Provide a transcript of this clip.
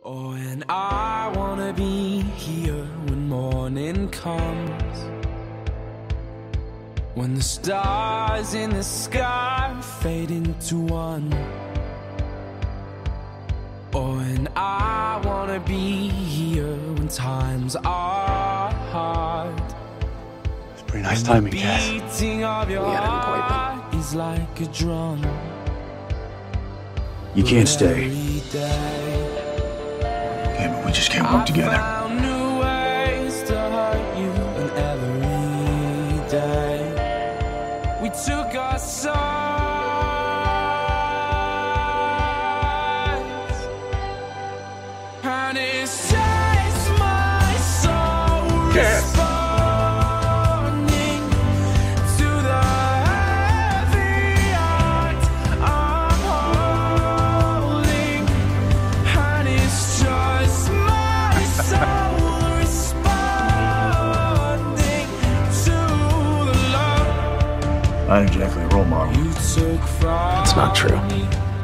Oh, and I wanna be here when morning comes, when the stars in the sky fade into one. Oh, and I wanna be here when times are hard. It's pretty nice timing, Cass. Beating of your heart is like a drum. You can't stay. Every day Yeah, but we just can't work together. I found new ways to hurt you, and every day we took our sides, and it's just my soul responding to the heavy heart I'm holding, and it's just my soul responding to the love Not exactly a role model. you took from It's not true. me.